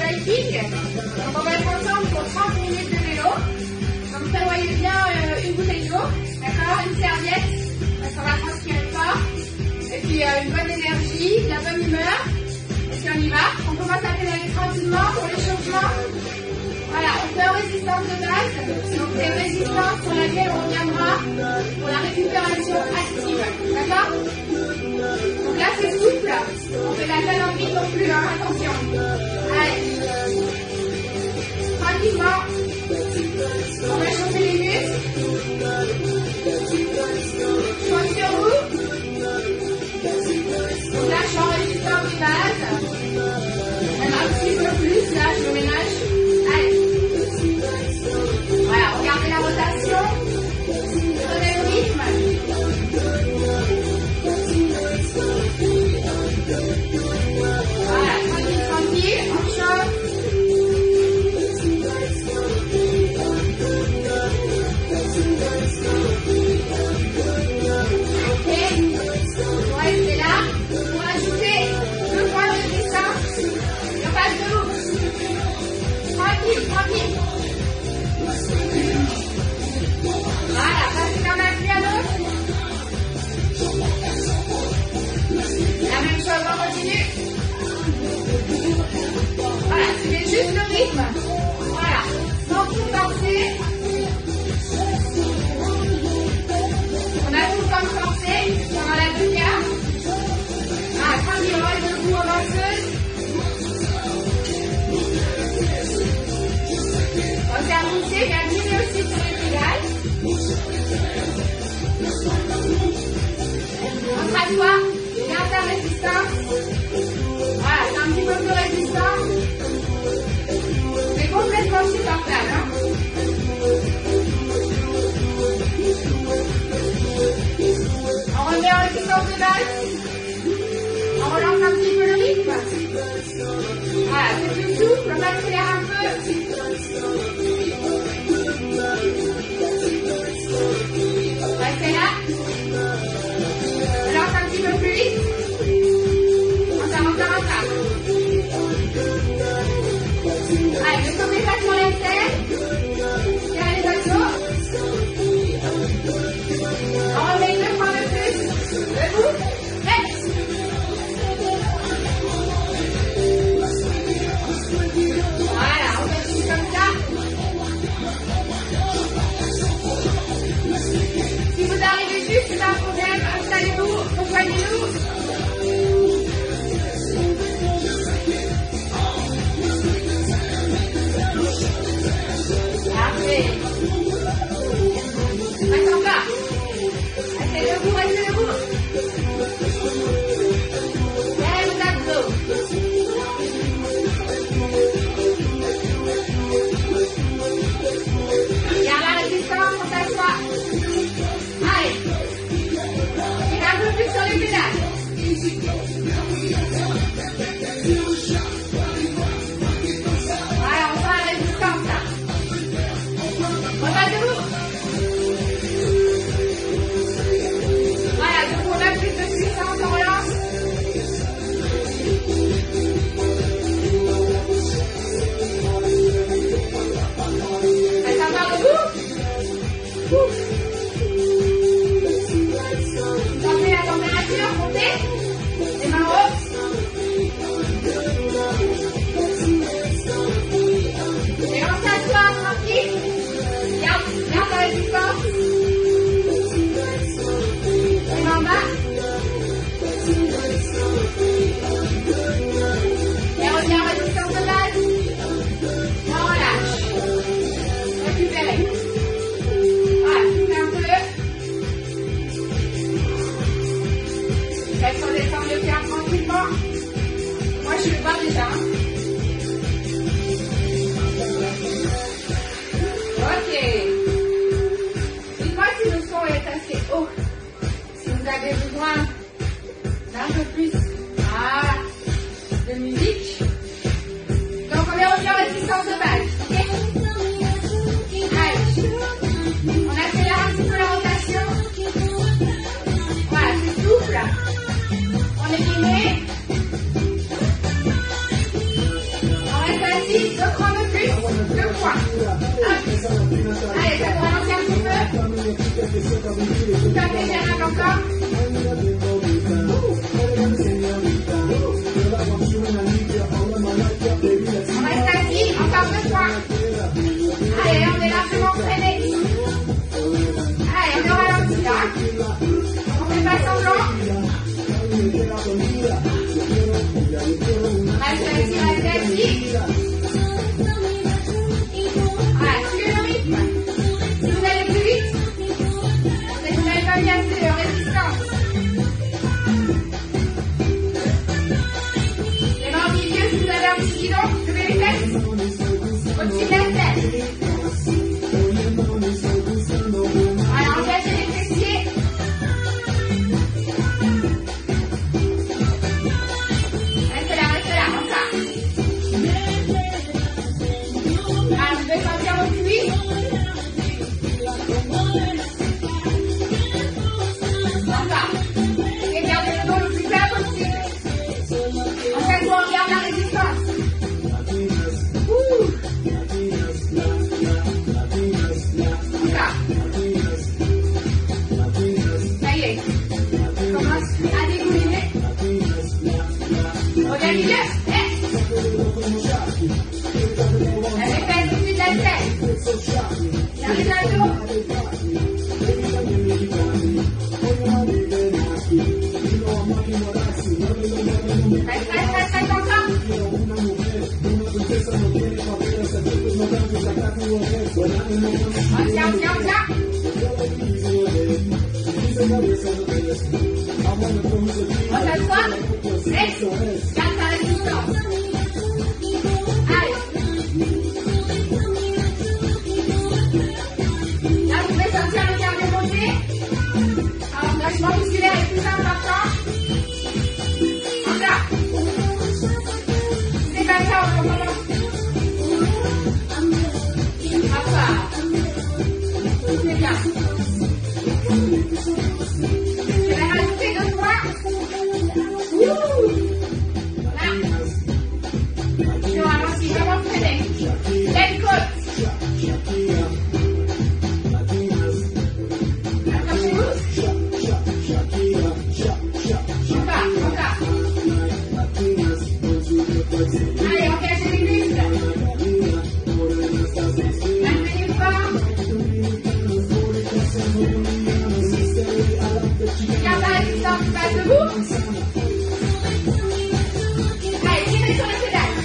hiking. Donc on va être ensemble pour 30 minutes de vélo. Donc prévoyez bien une bouteille d'eau, d'accord, une serviette, parce qu'on va transpirer fort. Et puis une bonne énergie, de la bonne humeur. Et puis on y va. On commence à pédaler tranquillement pour l'échauffement. Voilà, on fait en résistance de base. Donc c'est une résistance pour laquelle on reviendra pour la récupération active. D'accord? Donc là c'est souple. On fait la peine en vide non plus, hein, attention. Allez. Tranquillement. On va chauffer les muscles. Je compte sur vous. Donc là je suis en résistance de base. Même un petit peu plus, là je me ménage. Allez. Voilà, regardez la rotation. Prenez le rythme. Voilà, tranquille, tranquille, on chauffe. Ok, vous restez là. Pour ajouter 2 points de distance, je passe de vous. Tranquille, tranquille. Voilà, passez d'un appui à l'autre. La même chose, on continue. Voilà, suivez juste le rythme. Voilà, sans tout forcer. On a tout le temps de forcer, on enlève le quart. Ah, tranquille, on reste debout en danseuse. On s'est avancé, mais abîmé aussi sur les pédales. On s'assoit, garde la résistance. Voilà, c'est un petit peu plus résistant. C'est complètement supportable. Hein. On remet en résistance de base. On relance un petit peu le rythme. Voilà, c'est plus souple, on accélère un peu. Restez là. On lance un petit peu plus vite. Encore. Allez, ne tombez pas sur les selles. Serrez les abdos. On remet 2 points de plus. Debout. Voilà, on continue comme ça. Si vous arrivez juste, c'est pas un problème. Installez-vous, rejoignez-nous. Parfait. Reste en bas. Restez debout, restez debout. Serrez vos abdos. Garde la résistance, on s'assoit. Allez. Et un peu plus sur les pédales. Voilà, on prend la résistance là. On va debout. Voilà, donc on a plus de puissance, on relance. Reste encore debout. Sentez la température monter. Les mains hautes. Et on s'assoit tranquille. Garde la résistance. Les mains en bas. Et revient en résistance de base. Et on relâche. Récupérez. Voilà, soufflez un peu. Faites redescendre le cœur tranquillement. Moi je le vois déjà. Ok. Dites-moi si le son est assez haut. Si vous avez besoin d'un peu plus de musique. Donc on est revenu en résistance de base. Ok. Allez. On accélère un petit peu la rotation. Voilà, c'est souple. On est guidé. On reste assis. Reste assis. Voilà, suivez le rythme. Si vous allez plus vite, c'est que vous n'avez pas bien assez de résistance. Les mains au milieu, si vous avez un petit guidon, levez les fesses au-dessus de la tête. Voilà, engagez les fessiers. Restez là, encore. Alors, vous devez sentir vos cuisses. Encore. Et gardez le dos le plus plat possible. En fait, on regarde la résistance. Encore. Ça y est. On commence à dégouliner. Reviens au milieu. Les fesses au-dessus de la tête. J'arrive dans le dos. Reste encore. On tient. On s'assoit. Garde ta résistance. Allez. Là, vous pouvez sentir le cardio monter. Alors, l'engagement musculaire est plus important. Encore. C'est pas ça, on recommence. Encore. C'est bien. Je vais rajouter 2 fois. Là. Je ralentis, vraiment freiner. Let côte. Accrochez-vous. Encore. Allez, engagez les muscles. Maintenez fort. Garde la résistance, passe debout. Allez, tirez sur les pédales.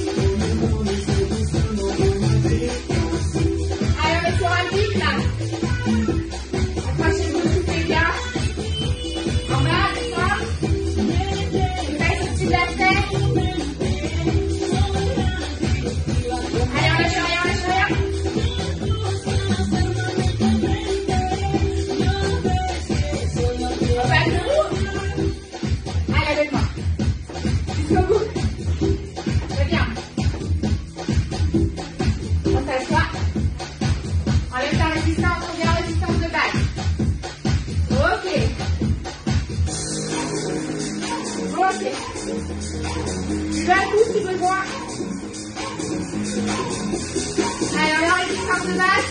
Allez, on est sur un pic là. Accrochez-vous, soufflez bien. En bas, descend. Les fesses au-dessus de la tête. Allez, on lâche rien. On passe debout. Allez, avec moi. Jusqu'au bout. C'est bien. On s'assoit. Enlève ta résistance, on vient résistance de base. Ok. Tu vas un coup si besoin. Allez, on a résistance de base.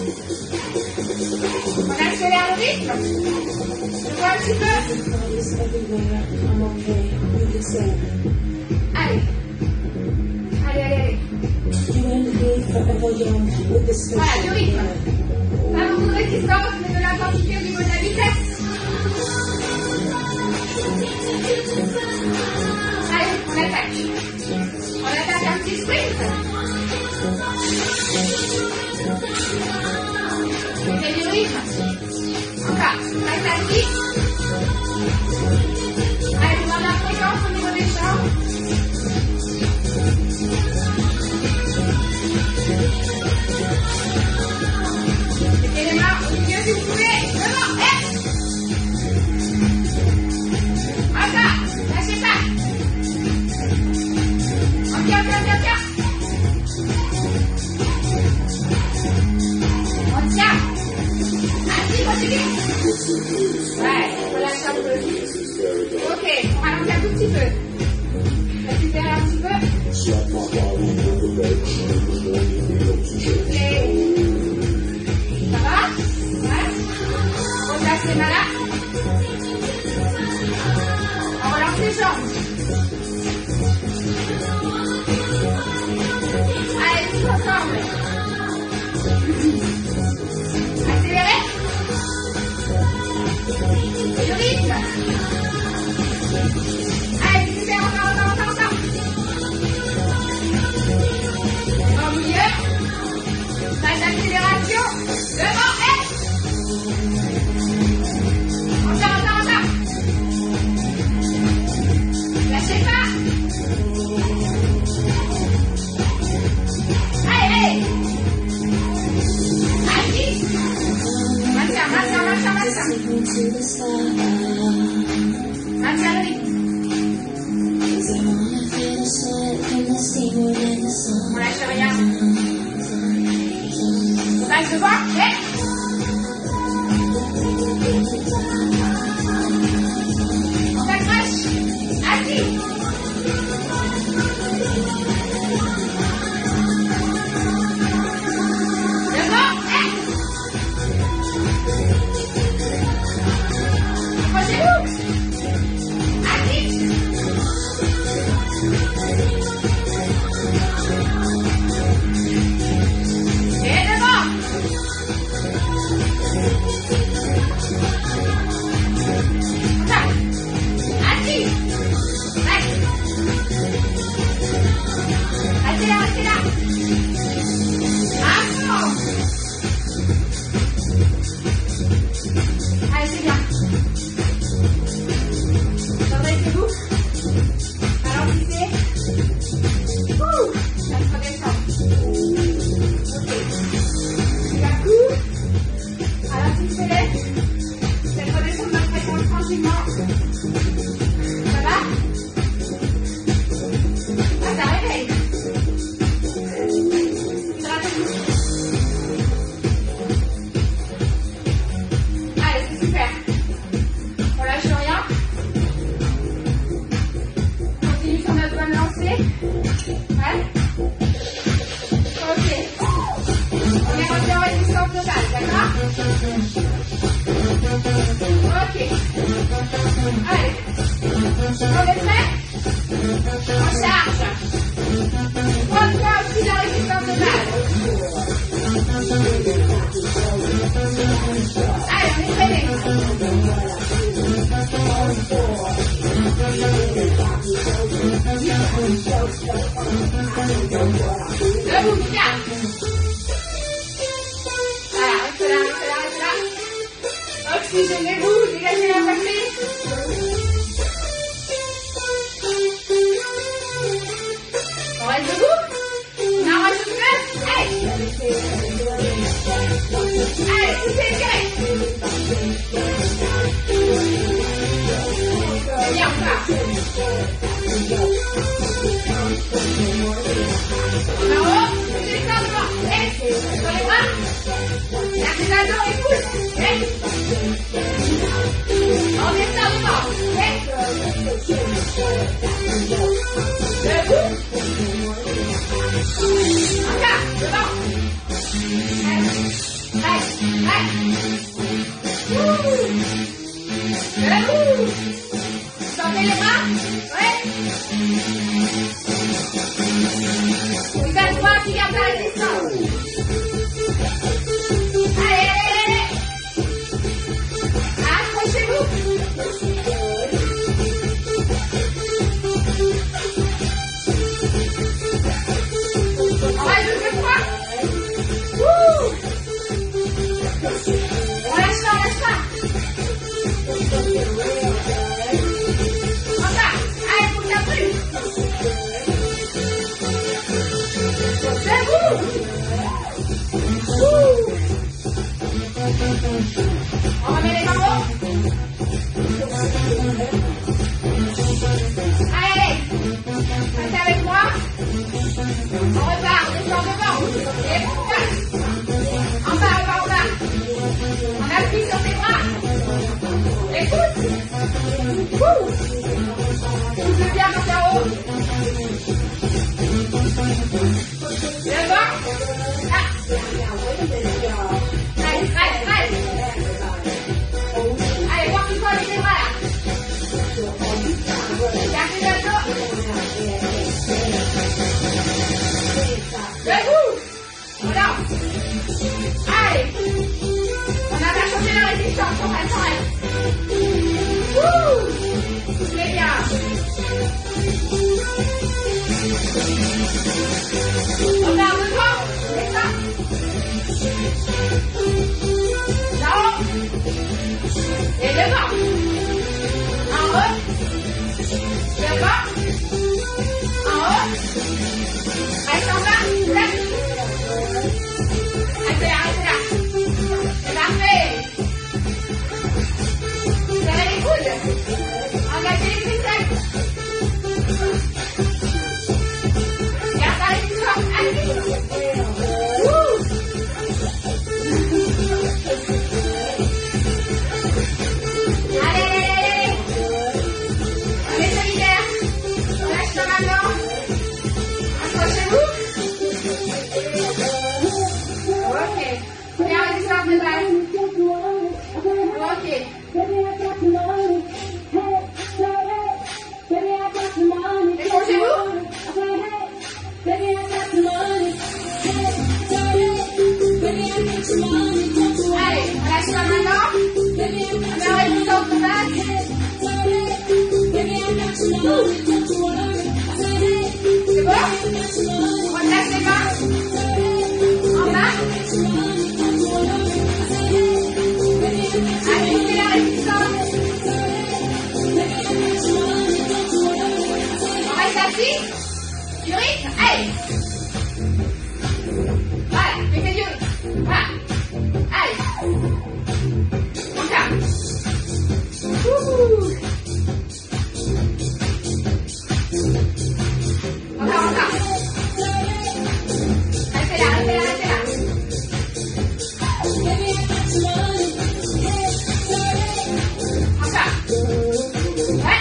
On accélère le rythme. Je vois un petit peu. Allez. Voilà, du rythme. Pas beaucoup de résistance, mais de l'intensité au niveau de la vitesse. Allez, on attaque. On attaque un petit sprint. C'est du rythme. Encore. Reste assis. Allez, on a la fréquence au niveau des jambes. Mettez les mains au milieu si vous pouvez. Devant. Encore. Lâchez pas. On tient. On tient. Assis, continue. Ouais, relâche un peu. Ok, on ralentit un tout petit peu. Récupérez un petit peu. Et... ça va? Ouais. On relâche les mains là. On relance les jambes. Allez, tous ensemble. Accélérez. Et le rythme. Allez, super, encore. Au milieu. Phase d'accélération. Devant, Encore. Lâchez pas. Allez. Allez. Maintiens. Maintiens le rythme. On lâche rien. On lâche devant. On s'accroche. Assis. Devant. Accrochez-vous. Assis. Et devant. Assis. Restez là. Encore. Allez, c'est bien. Redressez-vous. Ralentissez. Ça se redescend. Ok. D'un coup. Ralentissez-les. Faites redescendre votre fréquence tranquillement. Ça va? Ah, ça réveille. Hydratez-vous. Allez, c'est super. On lâche rien. Continue sur notre bonne lancée. Ouais. Ok. On est revenu en résistance totale, d'accord? Ok. Allez. On est prêt? On charge. 3 fois aussi la résistance totale. Allez, on est prêt. Debout, bien. Voilà, restez là. Oxygénez-vous, dégagez la poitrine. On reste debout. On arrache le feu. Allez. Allez, poussez, tirez. Bien, on part. En haut, descends devant. Sur les bras. Gardez la dos et pousse. On descend devant. Debout. Encore, devant. Debout. Sortez les bras. Ouais. Vous êtes droit qui garde la résistance. Allez. Accrochez-vous. On va le froid. On lâche pas. Encore. Allez, pour que ça brûle. Debout. On remet les mains haut. Allez. Restez avec moi. On repart. Descend devant. Et on passe. En bas. On appuie sur tes bras. Écoute. Pousse bien vers le haut. Devant. Allez. Allez, voir tout ça avec les bras là. Gardez le dos. Debout. Voilà. Allez. On a changé la résistance. On reste. Soufflez bien. Merci. Du rythme. Allez. Voilà, fais que Dieu. Voilà. Allez. Encore. Ouh. Encore. Restez là. Encore. Ouais.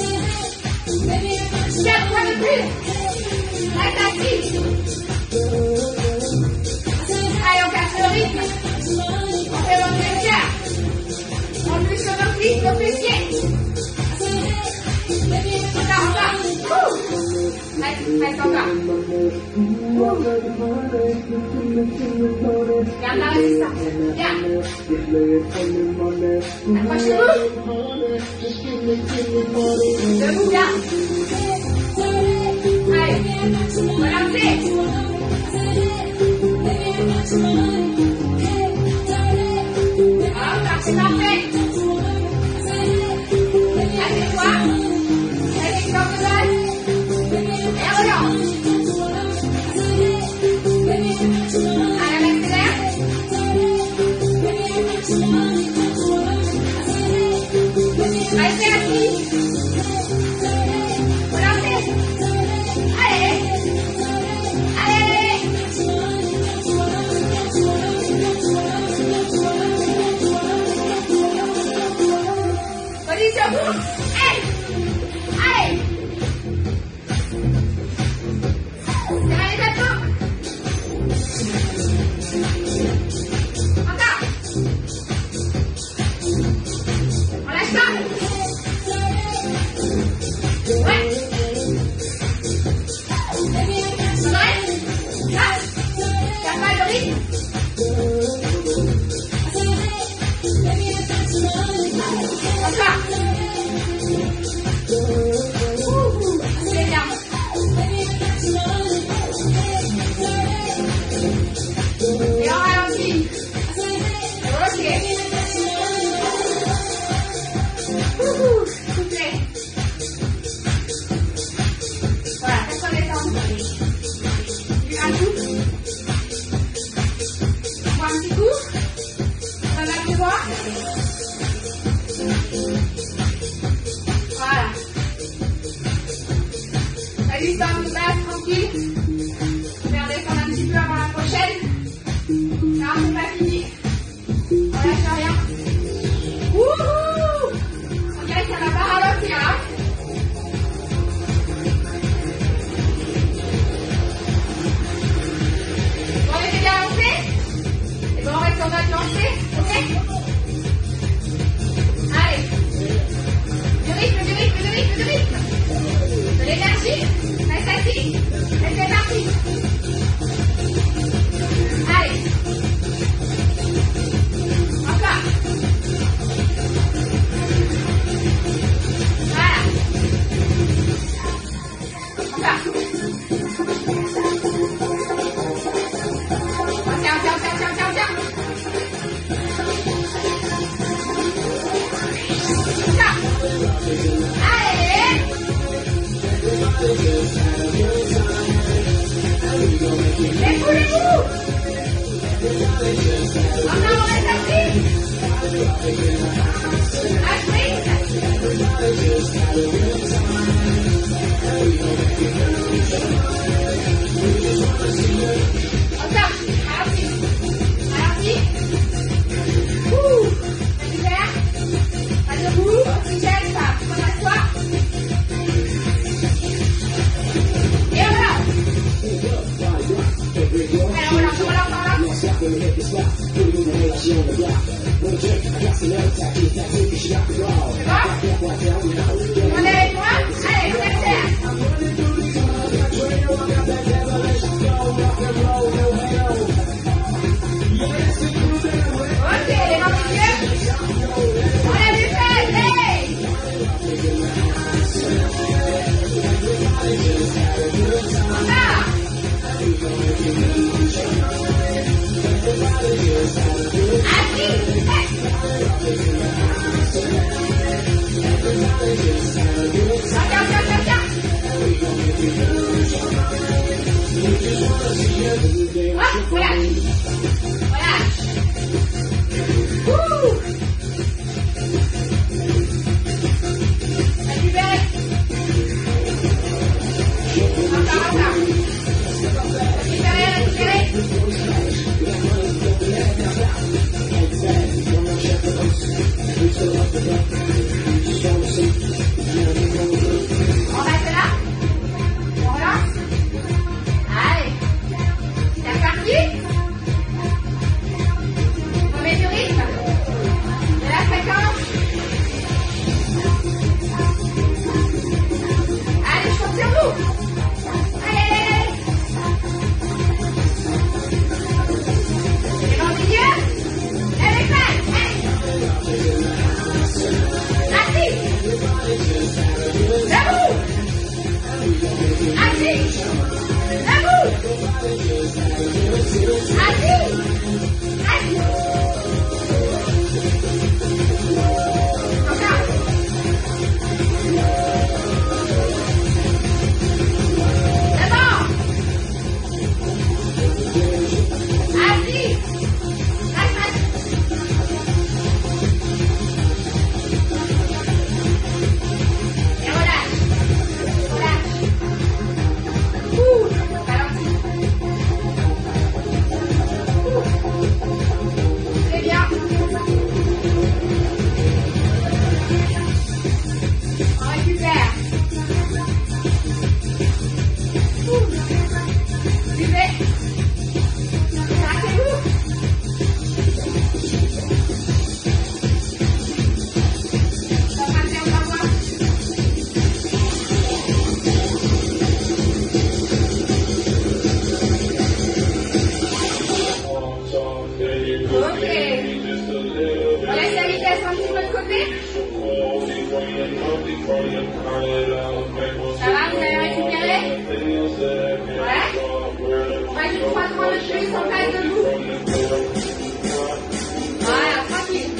Tiens, toi de plus. Reste assis. Allez, on casse le rythme. On fait monter le cœur. On pousse le fessier, le fessier. Encore. Reste encore. Garde la résistance. Bien. Accrochez-vous. Debout, bien. Allez. Relancez. Encore, c'est parfait. Assieds-toi. Résistance de base. Et relance. Allez, on accélère. Restez assis. Relancez. Allez. Position pour. Allez. Serrez les abdos. Encore. On lâche pas. Ouais. T'as pas le rythme. Encore. C'est bien. Et on ralentit. Ok. Soufflez. Voilà, faites redescendre. Un coup. Un petit coup. On va mettre le doigt. Voilà. La distance de base tranquille. Je vais redescendre un petit peu avant la prochaine. Non, c'est pas fini. On lâche rien. Wouhou! On dirait que ça va pas ralentir, hein? Bon, on était bien lancé? Et bon, on reste en mode lancé, ok? Allez. Du rythme. De l'énergie. Reste assis. Et c'est parti. Allez. Encore. Voilà. Encore. Tiens. Allez. Découlez-vous. Encore, on reste assis. Encore, ralenti. Super. Pas debout, oxygène, ça. Prends à toi. Et voilà. Alors, relance. On est avec moi. Allez, on accélère. Ok, les mains au milieu. On lève les fesses. Hey. Encore. Assis. Hey. Tiens. Assis. Assis. Encore. D'abord. Assis. Et relâche. Relâche. Ralentis. Très bien. On récupère. Buvez. Arrêtez-vous. On va faire un revoir. Ok. On laisse la vitesse un petit peu de côté. Ça va, vous avez récupéré? Ouais. On va juste 3 secondes de plus, on passe debout. Voilà, tranquille.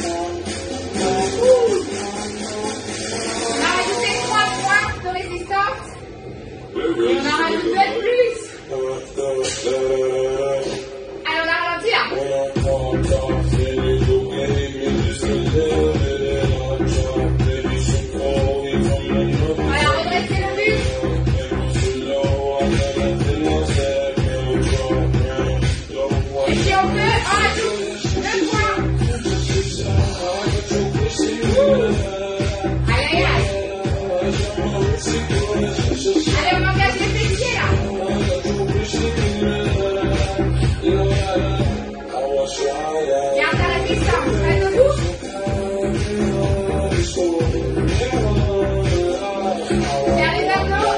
On a rajouté 3 points de résistance. Et on en rajoute 2 de plus. Allez, on a ralenti là. Voilà, redressez le buste. Et si on peut, on rajoute 2 points. Aïe, aïe, aïe. Allez, on engage les fessiers là. Garde à la distance, reste debout. Serre les abdos.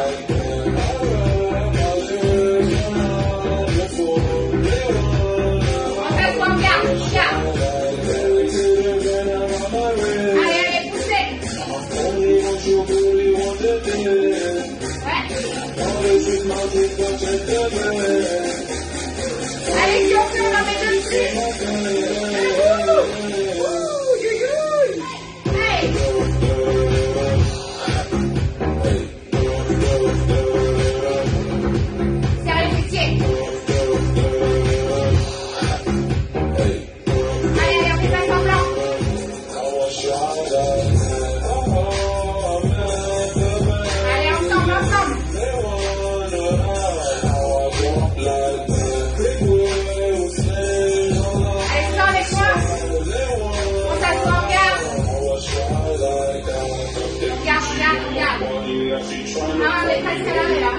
On fait quoi, on garde, garde. Allez, allez, poussez. Ouais. Allez, si on peut, on en met 2 dessus. Hey. Serre les fessiers. Allez, allez, on fait pas semblant. Allez, ensemble, ensemble. Allez, sors avec moi. On s'assoit, on garde. On garde, on garde, on garde. Ah, on est presque là, là.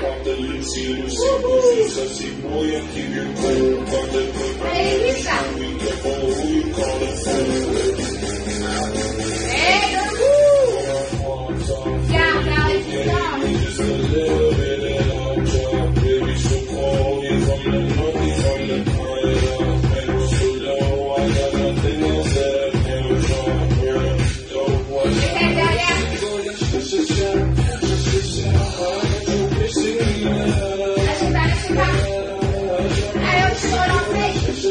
Allez, vite, là. Et debout. Garde la résistance. Et derrière. Lâchez pas, lâchez pas. Allez, on peut relancer.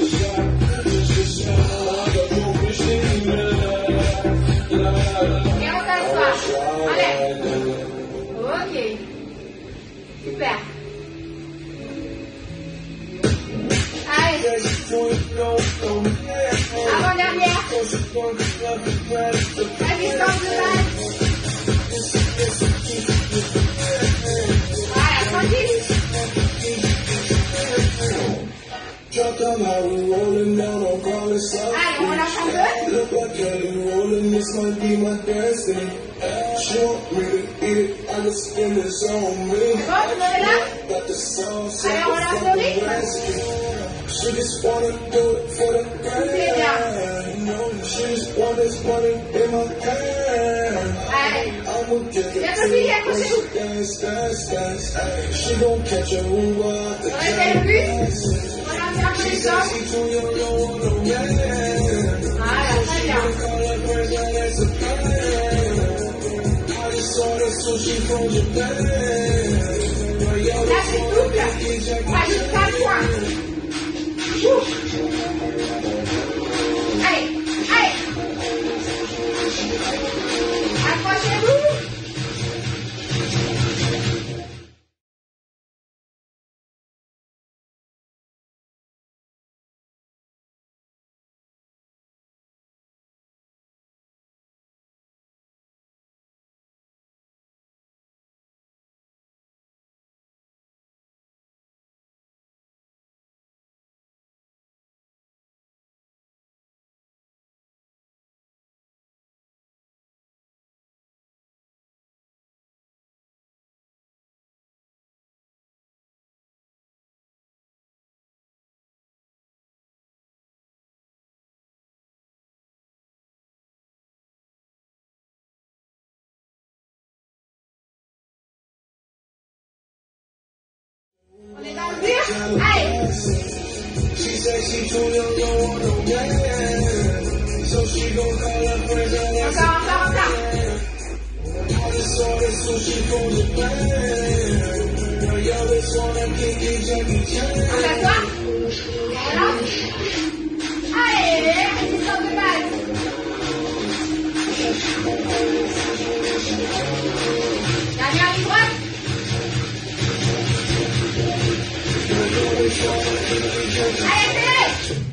Et on s'assoit. Allez. Ok. Super. Allez. Avant-dernière. La distance de base. Voilà, tranquille. Allez, on relâche un peu. Bon, vous avez là. Allez, on relâche le rythme. Soufflez bien. Allez. Bien copine, accrochez-vous. Restez le plus. Relancez un peu les jambes. Voilà, très bien. Là, c'est souple. Pas juste ça. le point. Allez, allez. Accrochez-vous. On est dans le dur. Allez. Encore. On s'assoit. Voilà. Allez, résistance de base. Dernière ligne droite. Allez, fais-le.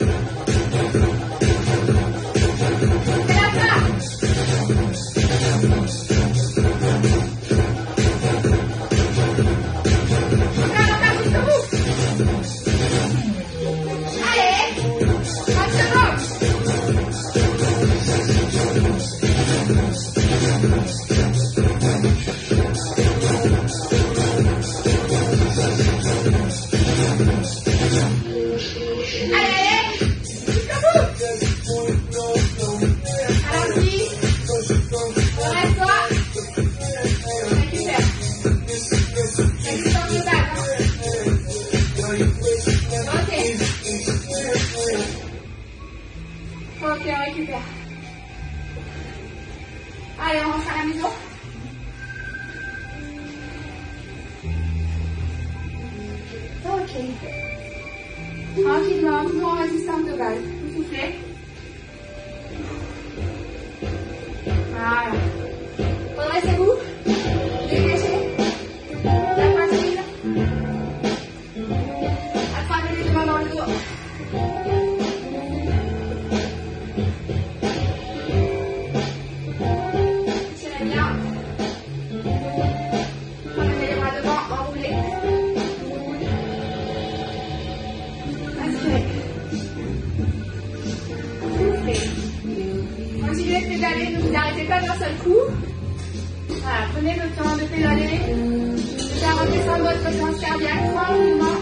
C'est la fin. Encore jusqu'au bout. Allez, 30 secondes. Allez, jusqu'au bout. Allons-y. Reste-toi. Récupère. Résistance de base. Ok, on récupère. Allez, on rentre à la maison. Ok. Tranquillement, toujours en résistance de base. Vous soufflez. Voilà. Redressez-vous. Dégagez. La poitrine. Attrapez les deux mains dans le dos. Tirez bien. Prenez les bras devant, enroulez. Inspirez. Soufflez. Continuez de pédaler, ne vous arrêtez pas d'un seul coup. Voilà, prenez le temps de pédaler, de faire redescendre votre fréquence cardiaque tranquillement.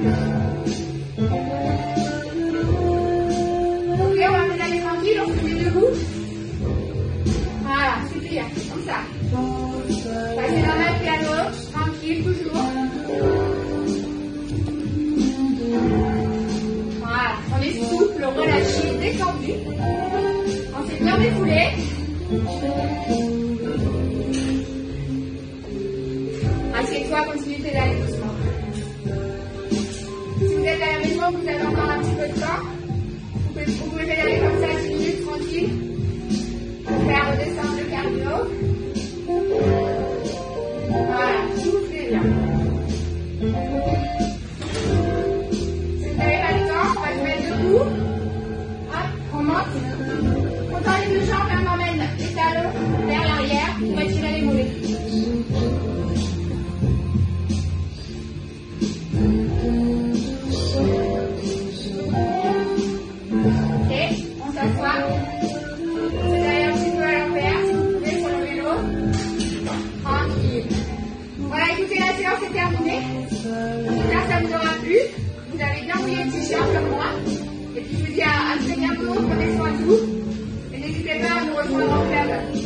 Ok, on va pédaler tranquille, on se met debout. Voilà, super, comme ça. Passez d'un pied à l'autre, tranquille, toujours. Voilà, on est souple, relâché, détendu. On s'est bien défoulé. Assieds-toi, continue de pédaler doucement. Si vous êtes à la maison, vous avez encore un petit peu de temps. Vous pouvez pédaler comme ça 10 minutes tranquille. Faire redescendre le cardio. Voilà, soufflez bien. Si vous n'avez pas le temps, on va se mettre debout. Hop, on monte. On tend les deux jambes et on emmène les talons vers l'arrière pour étirer les mollets. Ok, on s'assoit. C'est d'aller un petit peu à l'envers, si vous pouvez, sur le vélo. Tranquille. Voilà, écoutez, la séance est terminée. J'espère que ça vous aura plu. Vous avez bien mouillé le t-shirt comme moi. Et puis je vous dis à très bientôt, prenez soin de vous. Et n'hésitez pas à nous rejoindre en club.